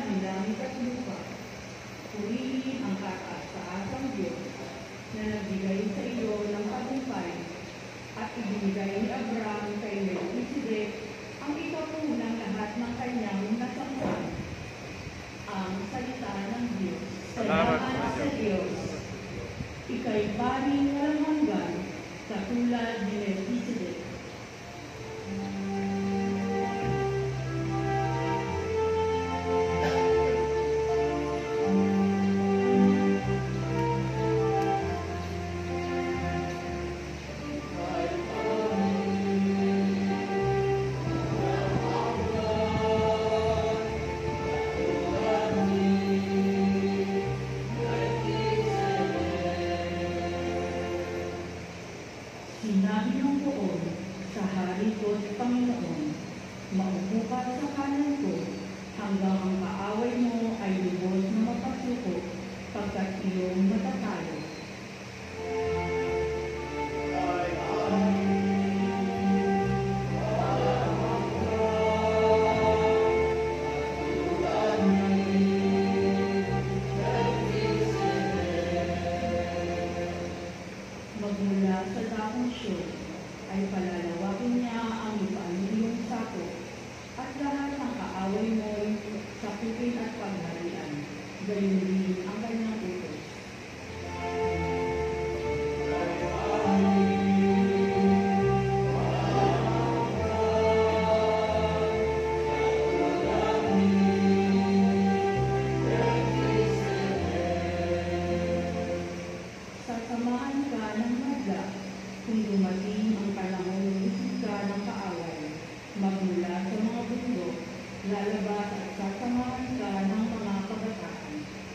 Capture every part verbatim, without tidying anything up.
ng langit at lupa. Purihin ang kataas-taasang Diyos na nagbigay sa iyo ng tagumpay at ibinigay ni Abraham kay Melchizedek ang ikapunang lahat ng kanyang nasangsan. Ang salita ng Diyos. Salamat sa Diyos. Ika'y paring walang hanggan, katulad ni Melchizedek. Sinabi ng poon sa hari ko't Panginoon, maupo ka sa kanan ko, hanggang ang kaaway mo ay lubos na mapasuko, pagkat iyong matatayo. Magmula sa dakong siyo, ay palalawakin niya ang lupaan ng iyong sako, at lahat ng kaaway mo sakutin at pagharian, gayon din ang kanyang utos. Sasamahan ka ng madla kung dumating ang panahon ng isip ka ng kaaway, magmula sa mga bundok, lalabas at sasamahan ka ng mga kabataan.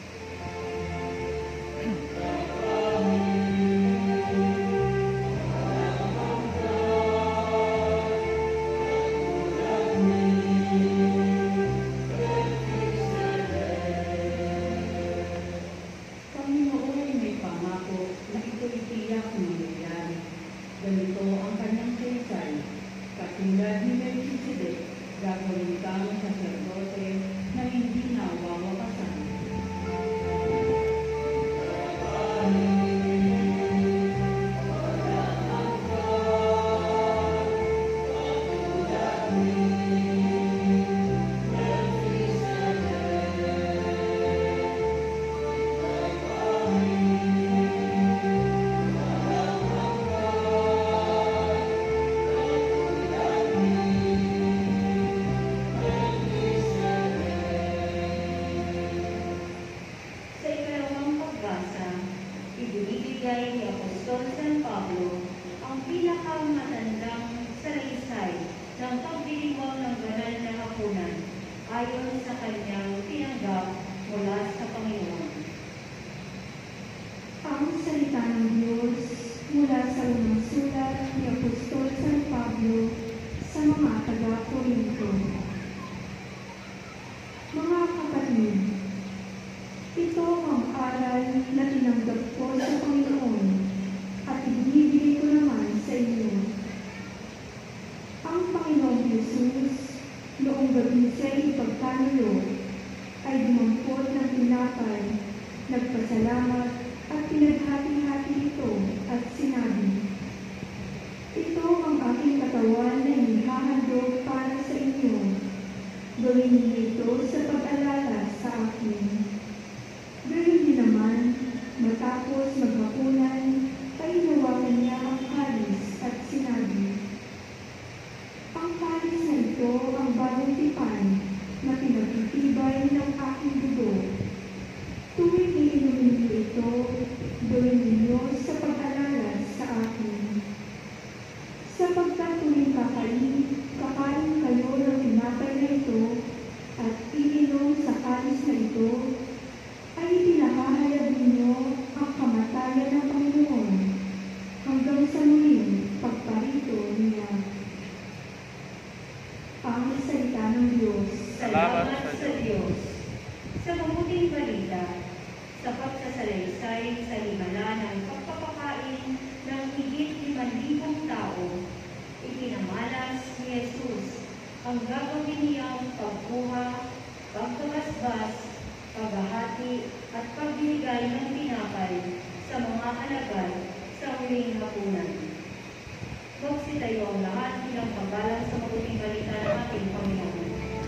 Panginoon may pangako na ito'y tiyak mangyayari. Ganito ang kanyang saysay. Katulad ni Melchizedek, gagawin kang saserdote na hindi na wawakasan. Ibinibigay ni Apostol San Pablo ang pinakamatandang salaysay ng pagdiriwang ng banal na hapunan ayon sa kanyang tinanggap mula sa Panginoon. Ang salita ng Diyos mula sa unang sulat ni Apostol San Pablo sa mga taga-Korinto. Mga kapatid, ito ang aral na tinanggap ko sa Panginoon at ibinibigay ko naman sa inyo. Ang Panginoong Jesus, noong gabi siya'y ipagkanulo, ay dumampot ng tinapay, nagpasalamat at pinaghati-hati ito at sinabi, "Ito ang aking katawan na inihahandog para sa inyo. Gawin niyo ito sa pag-alala sa akin." Gayun din naman, matapos maghapunan, ay hinawakan niya ang kalis at sinabi, "Ang kalis na ito ang bagong tipan na pinagtitibay ng aking dugo. Tuwing iinumin niyo ito, gawin ninyo sa pag-alala sa akin. Sapagkat tuwing kakain, kakain kayo ng tinapay na ito at iinom sa kalis na ito, ay pinakahayag ninyo ang kamatayan ng Panginoon hanggang sa muling pagparito niya." Ang salita ng Diyos. Salamat sa Diyos. Sa mabuting balita, sa pagsasalaysay sa himala ng pagpapakain ng higit limang libong tao, ipinamalas ni Jesus ang gagawin niyang pagkuha, pagkakasbas, paghahati, at pagbibigay ng tinapay sa mga alagad sa huling hapunan. Magsitayo ang lahat bilang paggalang sa mabuting balita ng ating Panginoon.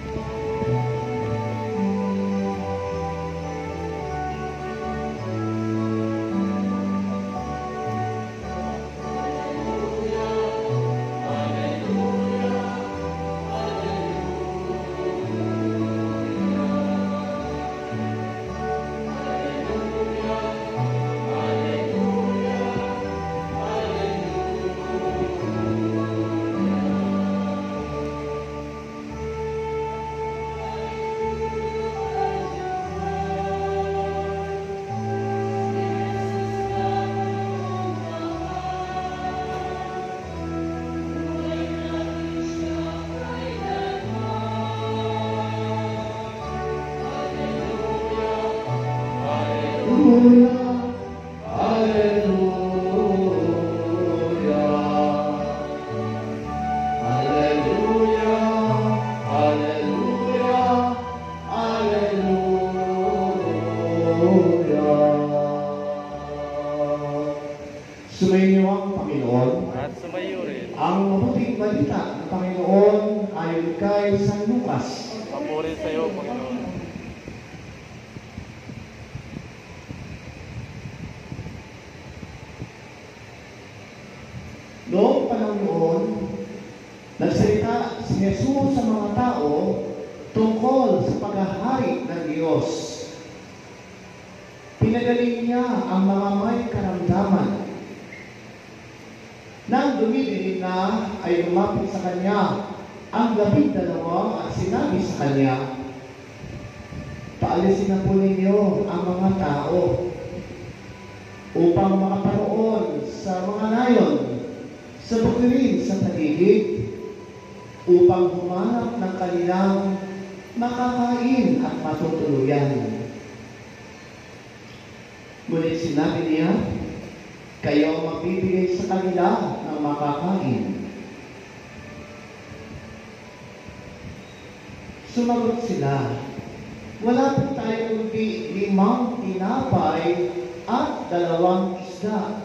Sumainyo ang Panginoon. At sumayo rin. Ang mabuting balita ng Panginoon ayon kay San Lucas. Papuri sa iyo, Panginoon. Noong panahon noon, nagsalita si Jesus sa mga tao tungkol sa paghahari ng Diyos. Pinagaling niya ang mga may karamdaman. Nang dumidinig na ay lumapit sa kanya ang labing dalawa at sinabi sa kanya, "Paalisin na po ninyo ang mga tao upang makaparoon sa mga nayon sa bukirin sa paligid upang humanap ng kanilang makakain at matutuluyan." Ngunit sinabi niya, "Kayo ang magbibigay sa kanila ng makakain." Sumagot sila, "Wala po tayo kundi limang tinapay at dalawang isda.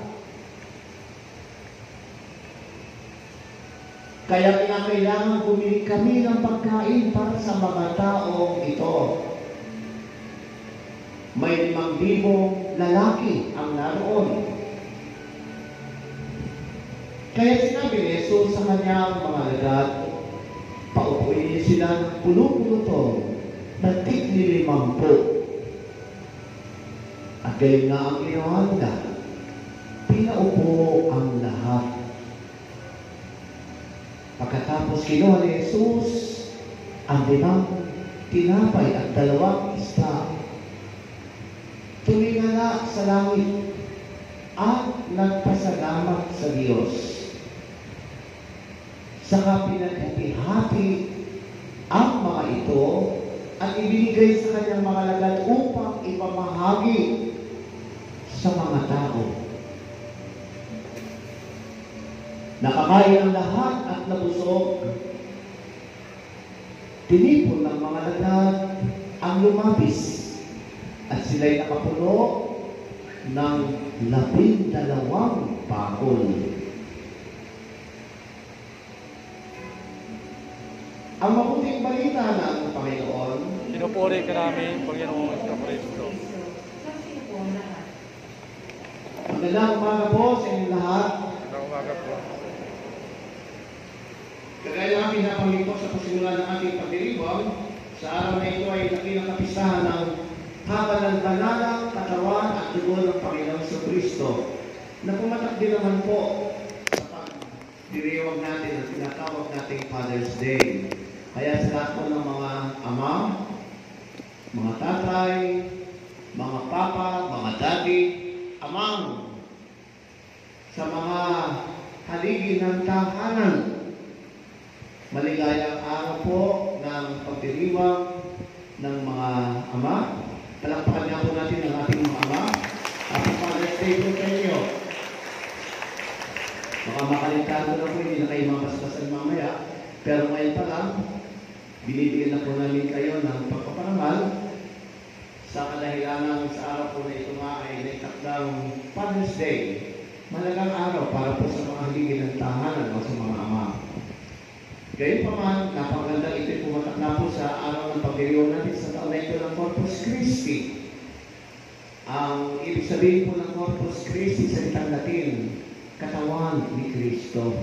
Kaya kinakailangan bumili kami ng pagkain para sa mga taong ito." May limang libong lalaki ang naroon. Kaya sinabi ni Jesus sa kanyang mga alagad, "Paupuin niyo sila ng pulo-pulutong na tigli limampu." At gayon nga ang ginawa nila. Pinaupo ang lahat. Pagkatapos kinuha ni Jesus ang limang tinapay at dalawang isda, tumingala sa langit at nagpasalamat sa Diyos. Saka pinaghati-hati ang mga ito at ibinigay sa kanyang mga alagad upang ipamahagi sa mga tao. Nakakain ang lahat at nabusog. Tinipon ng mga alagad ang lumabis at sila'y nakapuno ng labing dalawang bakol. Ang mabuting balita ng Panginoon. Pinupuri ka namin, Panginoong Kristo. Magsino po ang lahat. Magandang umaga po sa inyong lahat. Magandang umaga po. Kagaya ng pinapangin po sa pasimula ng ating pagdiriwang, sa araw na ito ay pinakapistahan ng habang ng banal, katawan at dugo ng Panginoong Kristo na pumatak din naman po sa pagdiriwang natin ang tinatawag nating Father's Day. Kaya sa lahat po ng mga ama, mga tatay, mga papa, mga daddy, amang, sa mga haligi ng tahanan, maligayang araw po ng pagdiriwang ng mga ama. Palakpakan niya po natin ang ating mga ama. Happy Father's Day po sa inyo. Baka makaligtaan ko na po, hindi na kayo mabasbasan mamaya. Pero ngayon pa lang, binibigyan na po namin kayo ng pagpaparangal Father's Day, malagang araw para po sa mga haligi ng tahanan o sa mga ama. Gayunpaman, napakagandang ito'y pumatak na po sa araw ng pagdiriwang natin sa taon na ito ng Corpus Christi. Ang ibig sabihin po ng Corpus Christi sa salitang Latin, katawan ni Kristo.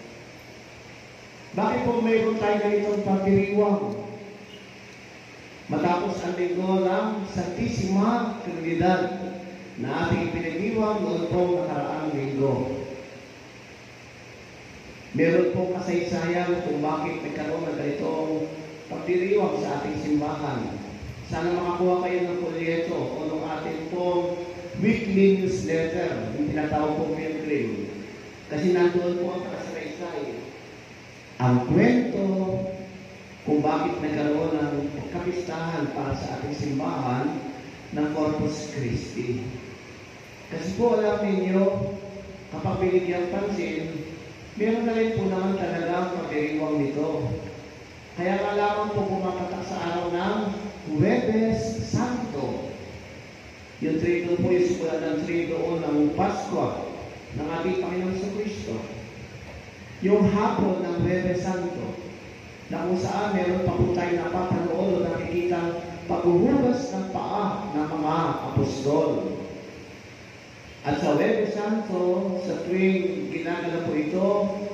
Bakit po mayroon tayo ganitong pagdiriwang? Matapos ang linggo ng Santissima Trinidad na ating ipinagdiwang noon po nakaraang linggo. Meron po kasaysayan kung bakit nagkaroon ng ganitong pagdiriwang sa ating simbahan. Sana makakuha kayo ng polyeto o ng ating pong weekly newsletter, yung tinatawag pong pilgrim. Kasi nandoon po ang kasaysayan. Ang kwento kung bakit nagkaroon ng kapistahan para sa ating simbahan ng Corpus Christi. Kasi po alam ninyo, kapag binigyan pansin, meron na rin po naman talaga pagdiriwang nito. Kaya nga lamang po pumapatak sa araw ng Huwebes Santo. Yung trido po yung simula ng trido o ng Paskwa ng ating Panginoon sa Kristo. Yung hapon ng Huwebes Santo, na kung saan meron pa po tayo napapanood o nakikita paghuhugas ng paa ng mga apostol. At sa Huwebes Santo, sa tuwing ginagala po ito,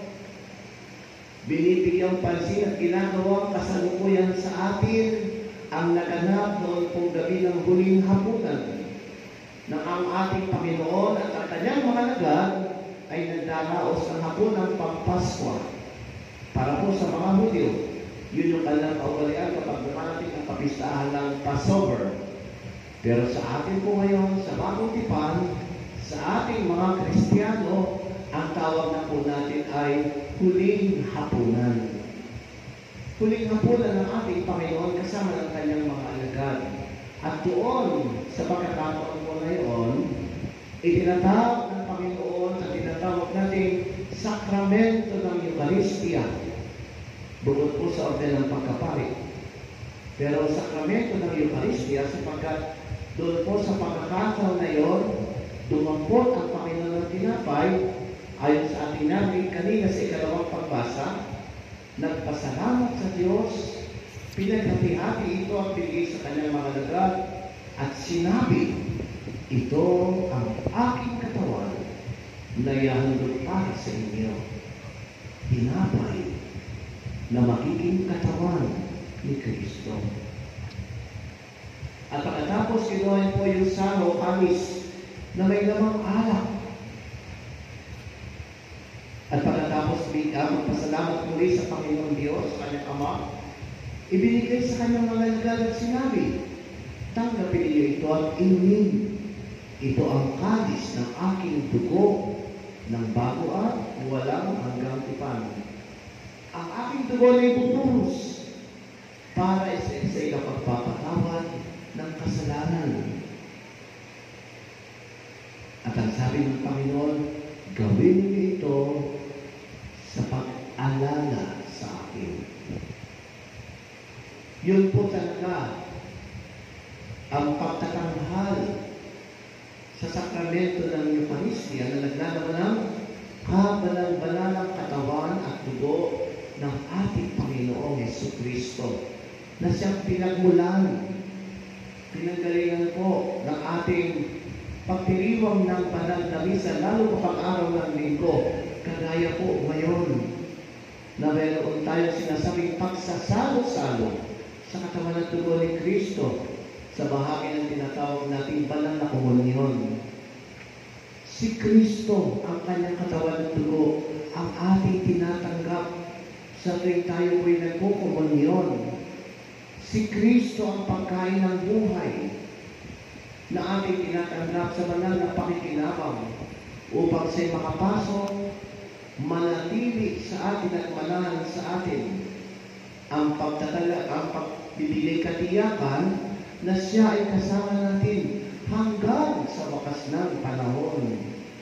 binibigyang pansin at ginagawang kasalukuyan sa atin ang naganap noon pong gabi ng huling hapunan na ang ating Panginoon at ang kanyang mga alagad ay nagdaraos ng hapon ng Pagpaskwa. Para po sa mga Hudyo, yun yung kanilang kaugalian kapag dumarating ang kapistahan ng Passover. Pero sa atin po ngayon, sa Bagong Tipan, sa ating mga Kristiyano, ang tawag na po natin ay huling hapunan. Huling hapunan ng ating Panginoon kasama ng kanyang mga alagad. At doon, sa pagkakataon po na yun, itinatawag ng Panginoon at itinatawag natin sakramento ng Eucharistia. Bukod po sa orden ng pagkapari. Pero sakramento ng Eucharistia sapagkat doon po sa pagkakataon na yun, dumampot ang Panginoon ng tinapay ayon sa ating namin kanina sa ikalawang pagbasa, nagpasalamat sa Diyos, pinaghati-hati ito ang binigay sa kanyang mga alagad at sinabi, ito ang aking katawan na ihahandog para sa inyo. Tinapay na magiging katawan ni Kristo. At pagkatapos kinuha po yung saro, kamis, na may lamang alak. At pagkatapos bigyan, magpasalamat muli sa Panginoong Diyos, sa kanyang Ama, ibinigay sa kanyang mga alagad at sinabi, tanggapin niyo ito at inumin. Ito ang kalis ng aking dugo ng bago at walang hanggang tipan. Ang aking dugo na ibubuhos para sa isa ikapagpapatawad ng kasalanan. At ang sabi ng Panginoon, gawin niyo ito sa pag-alala sa akin. Yun po talaga ang pagtatanghal sa sakramento ng Eucharistia na naglalaman ng kabalang-balalang katawan at dugo ng ating Panginoong Jesucristo na siyang pinagmulan, pinanggalingan po ng ating pagdiriwang ng banal na misa, lalo kapag araw ng linggo, kagaya po ngayon na mayroon tayo sinasabing pagsasalo-salo sa katawan at dugo ni Kristo sa bahagi ng tinatawag nating banal na komunyon. Si Kristo ang kanyang katawan at dugo ang ating tinatanggap sa tuwing tayo po'y nagkukomunyon. Si Kristo ang pagkain ng buhay na ating tinatanggap sa banal na pakikinabang upang siya'y makapasok, manatili sa atin at manahan sa atin ang pagtatala, ang pagbibigay katiyakan na siya ay kasama natin hanggang sa wakas ng panahon.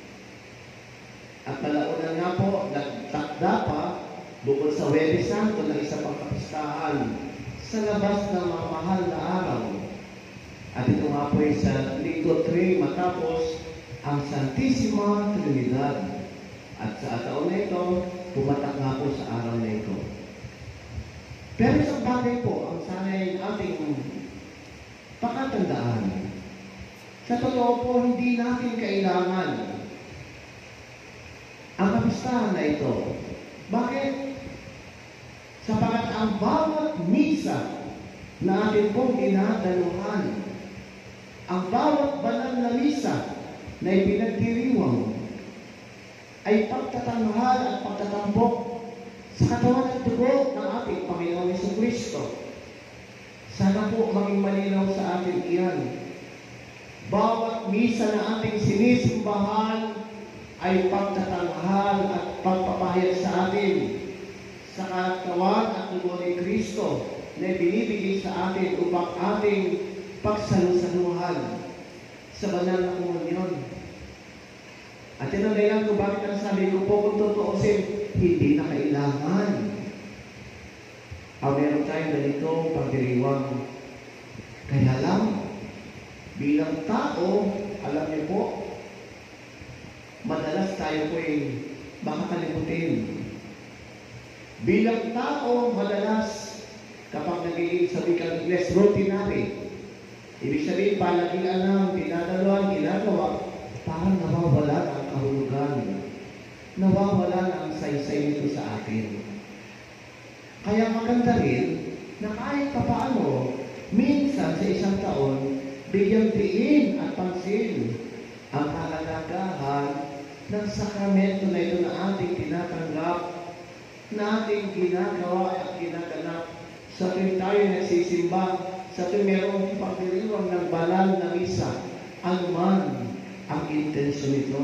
At malaunan nga po, nagtakda pa bukod sa Huwebes Santo na isa pang kapistahan sa labas ng mga mahal na araw. At ito nga po ay sa Linggo three matapos ang Santissima Trinidad. At sa taon na ito, pumatak nga po sa araw na ito. Pero isang bagay po ang sana'y ating pakatandaan. Sa totoo po, hindi natin kailangan ang kapistahan na ito. Bakit? Sapagat ang bawat misa na atin pong dinadaluhan, ang bawat banal na misa na ipinagdiriwang, ay pagtatanghal at pagtatambok sa katawan at dugo ng ating Panginoong Jesucristo. Sana po maging malinaw sa atin iyan. Bawat misa na ating sinisimbahan ay pagtatanghal at pagpapahayag sa atin sa katawan at dugo ni Kristo na binibigay sa atin upang ating pagsalusaluhan sa banal na komunyon. At yan ang dahilan kung bakit ang sabi ko po kung tutuusin, hindi na kailangan. Ang meron tayong ganito pagdiriwang. Kaya lang, bilang tao, alam niyo po, madalas tayo po ay makakalimutin. Bilang tao, madalas, kapag nagiging sabi kang less routinary, ibig sabihin, palagian ng dinadaluan, ginagawa, parang nawawala ang kahulugan. Nawawala na ang saysay nito sa atin. Kaya maganda rin na kahit papaano, minsan sa isang taon, bigyan diin at pansin ang kahalagahan ng sakramento na ito na ating tinatanggap, na ating ginagawa at ginaganap sa tuwing tayo nagsisimba, sa tuwing mayroong pagdiriwang ng banal na misa, anuman ang intensyon nito.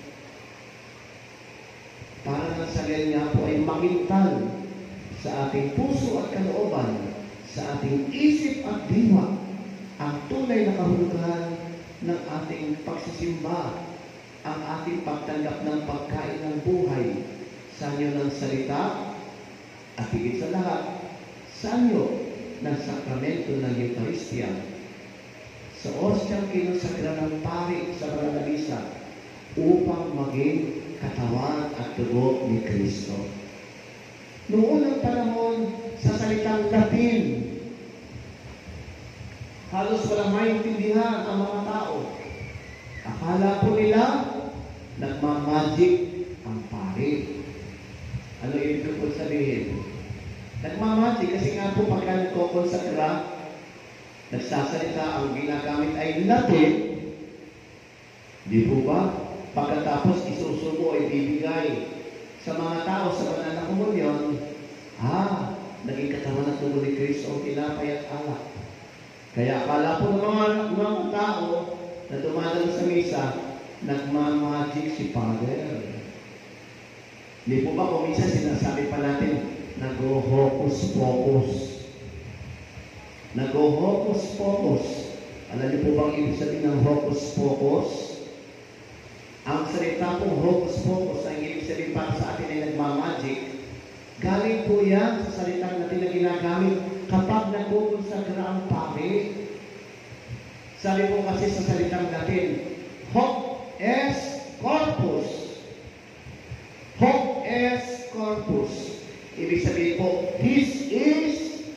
Para nang sa ganyan po ay makintal sa ating puso at kalooban, sa ating isip at diwa, ang tunay na kahulugan ng ating pagsisimba, ang ating pagtanggap ng pagkain ng buhay, sa anyo ng salita, at higit sa lahat, sa anyo ng sakramento ng Eucharistia. Sa ostyang kinasakra ng pari sa banal na misa upang maging katawan at dugo ni Kristo. Noong unang panahon, sa salitang Latin, halos walang maintindihan ang mga tao. Akala po nila, nagmamagic ang pari. Ano ibig ko sabihin? Nagmamagic kasi nga po pagka nagkokonsakra, nagsasalita, ang ginagamit ay Latin. Di po ba? Pagkatapos isusubo ay bibigay sa mga tao sa banal na komunyon, ah, naging katawan at dugo ni Kristo ang tinapay at alak. Kaya akala po ng mga, mga tao na dumadalo sa misa, nagmamagic si Father. Di po ba kung minsan sinasabi pa natin, nag-hocus-pocus. Nag-hocus-pocus. Alam niyo po bang ibig sabihin ng hocus-pocus? Ang salita pong hocus-pocus ay ibig sabihin para sa atin ay nagmamagic. Galing po yan sa salitang natin na ginagamit kapag nagkukonsagra ang pari. Sabi po kasi sa salitang Latin, hoc est corpus. Hoc est corpus. Ibig sabihin po, this is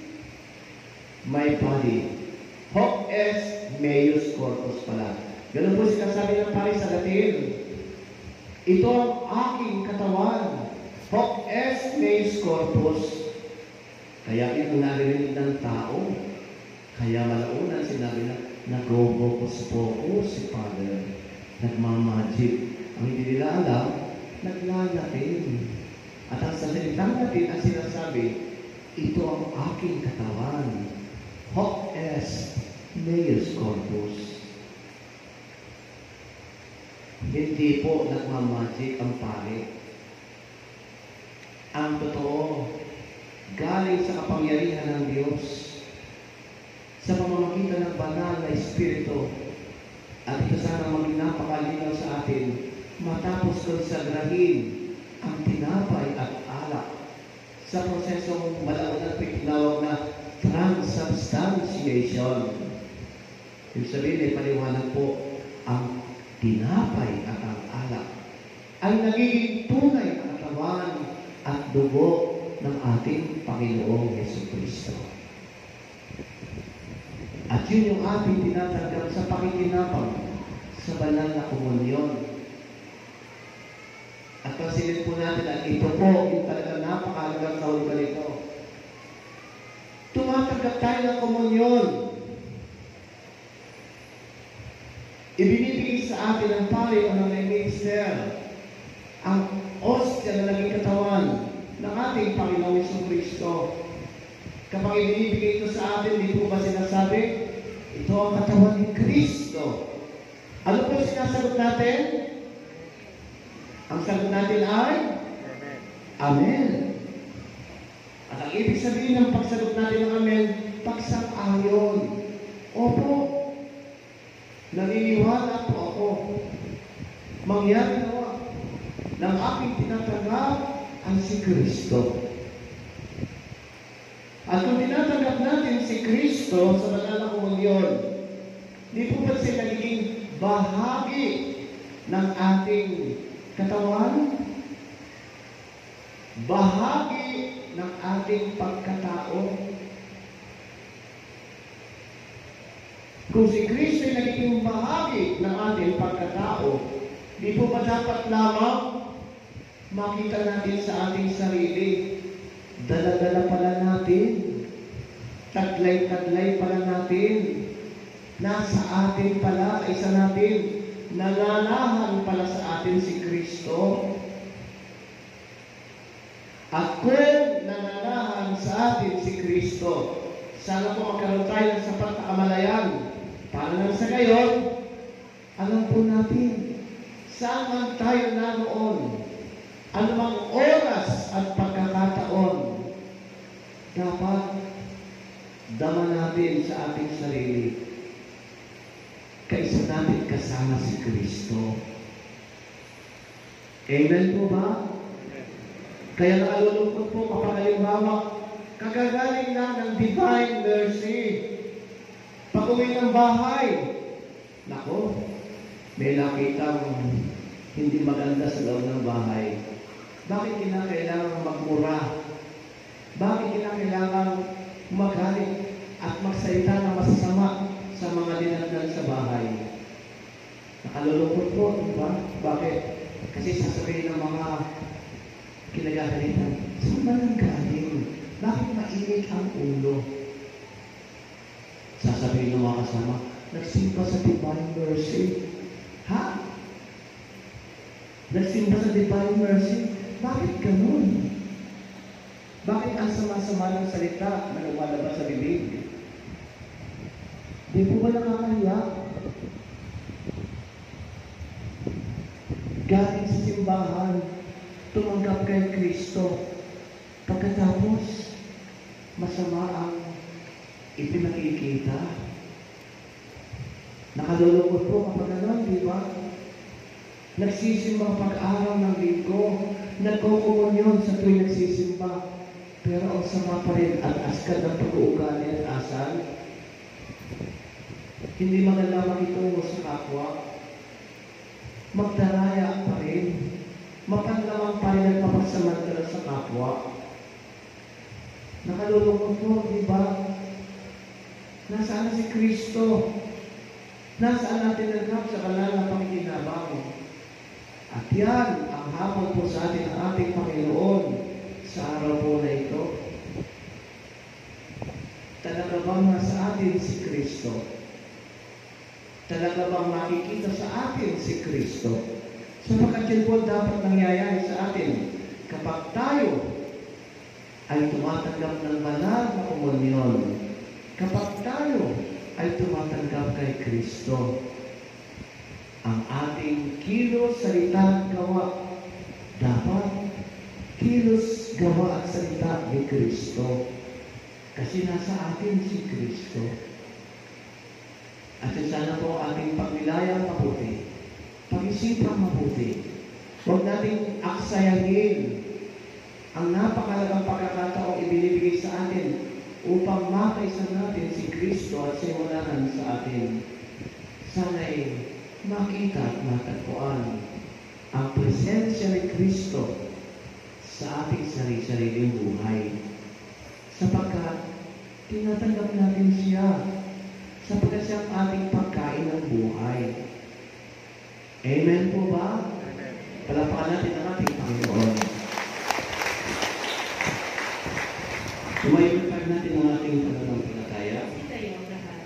my body. Hoc est meus corpus pala. Ganun po sinasabi ng pari sa Latin. Ito ang aking katawan. Hoc est meus corpus. Kaya ito narinig ng tao. Kaya malaunan sinabi na, nag-hocus-pocus si Father. Nagmamagic. Ang hindi nila alam, naglalatin. At ang sa salitang natin ang sinasabi, ito ang aking katawan. Hoc est meus corpus. Hindi po nagmamagic ang pari. Ang totoo, galing sa kapangyarihan ng Diyos, sa pamamagitan ng banal na Espiritu, at ito sana maging napakalinaw sa atin, matapos konsagrahin ang tinapay at alak sa prosesong malaunan po tinawag na transubstantiation. Ibig sabihin ay paliwanag po ang tinapay at ang alak ay nagiging tunay na katawan at dugo ng ating Panginoong Jesucristo. At yun yung ating tinatanggap sa pakikinabang sa banal na komunyon. At pansinin po natin at ito po yung talaga napakahalagang kahulugan nito. Tumatanggap tayo ng komunyon. Ibinibigay sa atin ng pari o ng minister ang ostya na naging katawan ng ating Panginoong Jesucristo. Kapag ibinibigay ito sa atin, di po ba sinasabi, ito ang katawan ni Kristo. Ano po sinasagot natin? Ang sagot natin ay? Amen. Amen. At ang ibig sabihin ng pagsagot natin ng Amen, pagsang-ayon. Opo, naniniwala po ako. Mangyari nawa ng aking tinatanggap ang si Kristo. At kung tinatanggap natin si Kristo sa banal na komunyon, di po ba siya nagiging bahagi ng ating katawan? Bahagi ng ating pagkatao? Kung si Kristo ay nagiging bahagi ng ating pagkatao, di po ba dapat lamang makita natin sa ating sarili, dala-dala pala natin, taglay-taglay pala natin, nasa atin pala, isa natin, nalalahan pala sa atin si Kristo. At kung nalalahan sa atin si Kristo, sana po magkaroon tayo ng sapat na kamalayan. Para nang sa gayon, alam po natin, saan man tayo naroon, anumang oras at pagkakataon, dapat dama natin sa ating sarili. Kaisa natin kasama si Kristo. Amen po ba? Kaya nakalulungkot po kapag halimbawa, kagagaling lang ng divine mercy. Pag-uwi ng bahay, nako, may nakitang hindi maganda sa loob ng bahay. Bakit kinakailangan magmura? Bakit kinakailangan magalit at magsalita ng masasama sa mga dinatnan sa bahay? Nakalulungkot po, di ba? Bakit? Kasi sasabihin ng mga kinagagalitan, saan ba nang galing? Bakit mainit ang ulo? Sasabihin ng mga kasama, nagsimba sa divine mercy. Ha? Nagsimba sa divine mercy? Bakit ganun? Bakit ang sama-sama ng salita na lumalabas sa bibig? Di po ba nakakahiya? Galing sa simbahan, tumanggap kay Kristo. Pagkatapos, masama ang ipinakikita. Nakalulungkot po kapag gano'n, di ba? Nagsisimba pag-araw ng linggo, nagkukumunyon sa tuwing nagsisimba, pero ang sama pa rin at askad ng pag-uugali at asal. Hindi maganda makitungo sa kapwa. Magdaraya pa rin. Mapanlamang pa rin ang papagsamantala sa kapwa. Nakalulungkot po, di ba? Nasaan si Kristo? Nasaan natin nagkap sa kanal na pakikinabang? At yan ang hamon po sa atin ng ating Panginoon sa araw po na ito. Talaga bang nasa atin si Kristo? Talaga bang makikita sa atin si Kristo? Sapagkat yun po dapat nangyayari sa atin kapag tayo ay tumatanggap ng banal na komunyon. Kapag tayo ay tumatanggap kay Kristo, ang ating kilos, salita, gawa, dapat kilos, gawa at salita ni Kristo. Kasi nasa atin si Kristo. At sana po ating pagnilayang mabuti, pag-isipang mabuti. Huwag nating aksayahin ang napakalagang pagkakataong ibinibigay sa atin upang makaisa natin si Kristo at simulahan sa atin. Sana'y makita at matagpuan ang presensya ni Kristo sa ating sarili-sariling buhay. Sapagkat tinatanggap natin siya, sapagkat siya ang ating pagkain ng buhay. Amen po ba? Palapakan natin ang ating Panginoon. Tumayukan natin ang ating pananampalataya. Tayong lahat.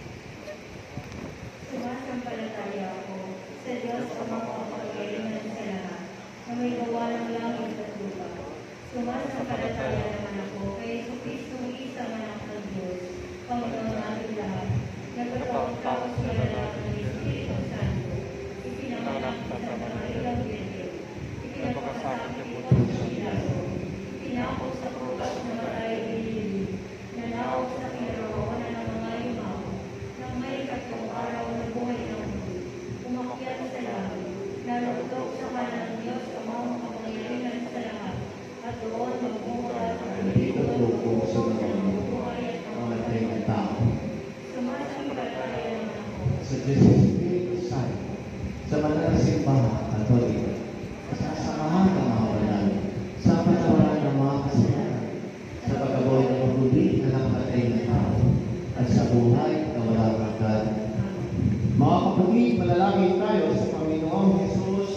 Sumasampalataya ako sa Diyos ang makapangyarihan sa lahat, na may gawa ng langit at lupa. Sumasampalataya naman ako kay Jesucristo, isang anak ng Diyos, Panginoon natin lahat, nagkatawang tapos malalak ng Espiritu Santo, ipinanganak sa Santa Maria ng Virgen, ipinagpakasakit ni Poncio Pilato, pinako sa krus na matay binili, nanawag sa kinaroonan ng mga imaw, nang may ikatlong araw na buhay ng muli, umakyat sa langit, narugtog sa kanan ng Diyos ang mga makapangyarihan sa lahat, at doon magmumulat ang Nandito po po sa mga mamatay na tao. Sumasampalataya naman ako Sa Diyos Espiritu Santo, sa banal na simbahan Katoliko, sa samahan ng mga banal, sa patawaran ng mga kasalanan, sa pagkabuhay ng mabuti na nakapatay na tao, at sa buhay na walang hanggan. Mga kapatid, malalangin tayo sa Panginoong Hesus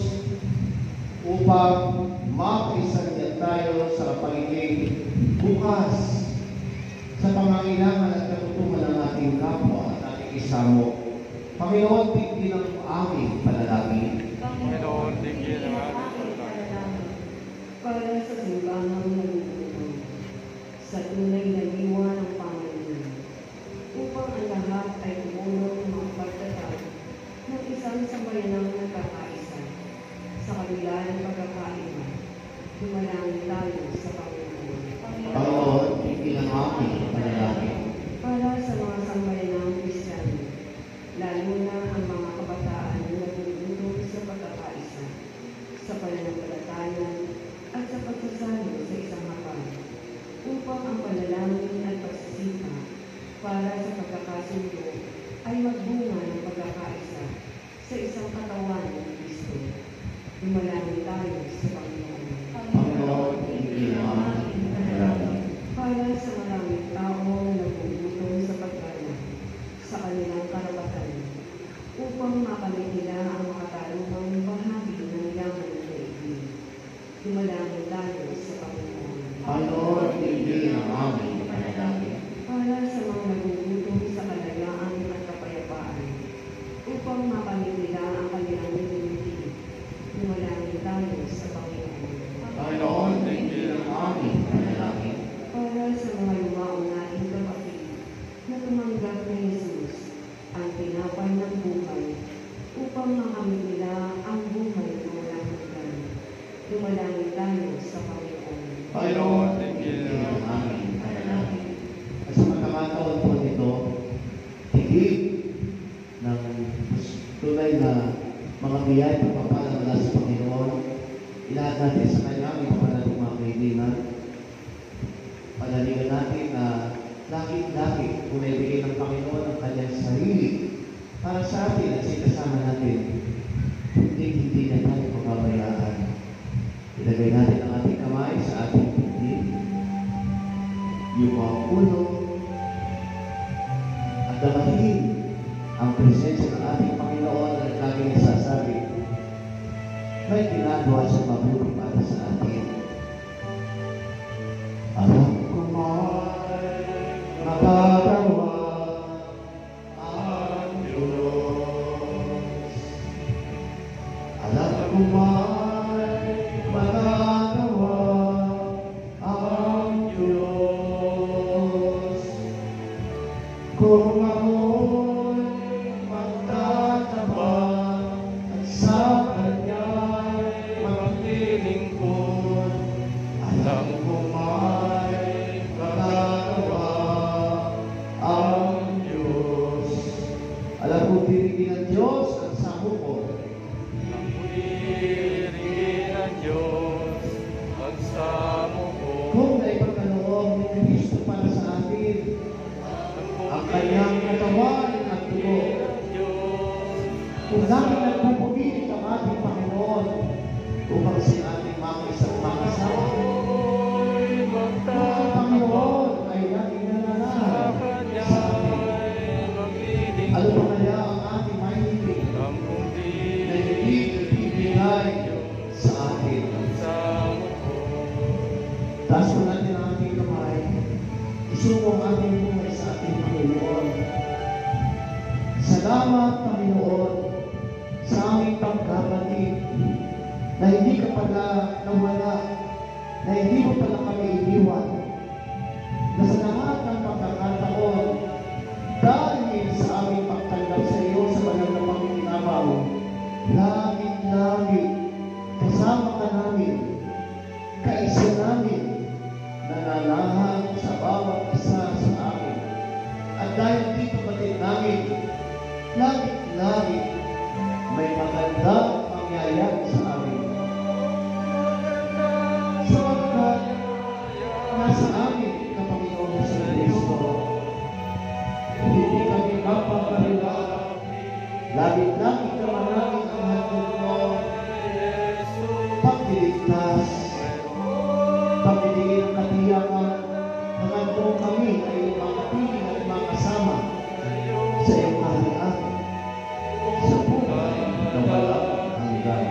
upang makisagyan tayo sa pagiging bukas sa pangangailangan at katutuman ng ating kapwa at ating isamo. Panginoon, tignan ang aming panalangin. Panginoon, tingin ang aming panalangin. Para sa simbahang nalulutong, sa tunay na diwa ng Panginoon, upang ang lahat ay tumulong makapagtatag ng isang sambayanang nagkakaisa sa kabila ng pagkakaiba. Dumalangin tayo sa Panginoon. Panginoon, tignan ang aming panalangin. Para sa mga sambayanang Kristiyano, lalo na ang mga kabataan na nagulutong sa pagkakaisa, sa pananampalataya at sa pagsasalo sa isang hapag, upang ang panalangin at pagsisikap para sa pagkakasundo ay magbunga ng pagkakaisa sa isang katawan ng Kristo. Dumalangin tayo sa Panginoon. Panginoon, tignan ang aming panalangin. Para sa maraming tao na nagugutong sa paggalang sa kanilang karapatan, upang makamit nila ang makatarungang bahagi ng yaman ng daigdig. Dumalangin tayo sa Panginoon. Panginoon, tignan ang aming panalangin. Para sa mga nagugutong sa kalayaan at kapayapaan, upang makamit nila ang kanilang nililiti. Dumalangin tayo sa Panginoon. Panginoon, tignan ang aming panalangin. Para sa mga lumaong nating kapatid na tumanggap ni Jesus ang tinapay ng buhay upang makamit nila ang buhay na walang hanggan. Dumalangin tayo sa Panginoon. Panginoon, tignan ang aming panalangin. At sa pagkakataon po nito, higit ng tunay na mga biyay pagpapala mula sa Panginoon, ilahat natin sa kanyang ipapanalang mga kaibigan. Panaligan natin na lagi-lagi kung naibigay ng Panginoon ang kanyang sarili para sa atin at sa kasama natin. Hindi, hindi na tayo pababayaan. Ilagay natin ang ating kamay sa ating dibdib, yung mga ulo, at damahin ang presensya ng ating Panginoon na laging nagsasabi, may ginagawa sa mabuti para sa atin. Alam ko may magagawa ang Diyos. Alam ko may magagawa ang Diyos. Kung ako'y magtatabang at sa Kanya'y maglilingkod, alam ko may magagawa ang Diyos. Alam ko pinigin ng Diyos ang sako ko. Ang puririn ng Diyos, ang samo ko. Kung naipagkaloob ni Kristo para sa atin, ang kanyang katawan at dugo, Diyos, kung Dalangin at pupugitin ang ating Panginoon upang si ating mga isang makasama. Ang Panginoon ay laging nananahan sa atin. Ano pa kaya ang ating mahilig na hindi ibigay sa atin? Taas po natin ang ating kamay. Isuko ang ating buhay sa ating Panginoon. Salamat, Panginoon, sa aming pagkakatid na hindi ka pala nawala, na hindi mo pala kami iniwan, na sa lahat ng pagkakataon, dahil sa aming pagtanggap sa iyo sa banal na panginginabaw, lagi-lagi kasama ka namin, kaisa namin, nananahan sa bawat isa sa amin. At dahil dito batid namin, lagi-lagi may magandang mangyayari sa amin. Sapagkat nasa amin ka, Panginoon sa Kristo, hindi kami mapapariwala. Lagi-lagi ka maraming ang hatid mo, pagdiligtas, pagdidigin ang katiyakan, hanggang kami ay makapiling at makasama sa iyong kaharian, sa buhay na walang hanggan.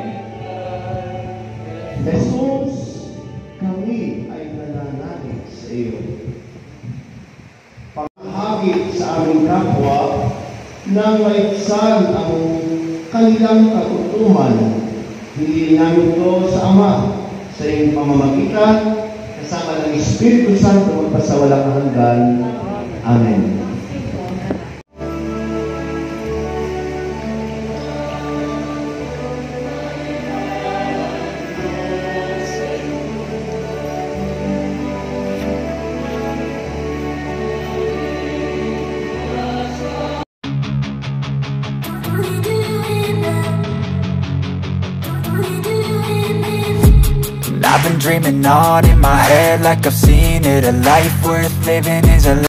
Jesus, kami ay nananalig sa iyo. Panghagi sa aming kapwa nang maibsan ang kanilang katutuhan, hindi namin ito sa Ama, sa iyong pamamagitan, kasama ng Espiritu Santo magpasawalang hanggan. Amen. I've been dreaming on in my head like I've seen it. A life worth living is a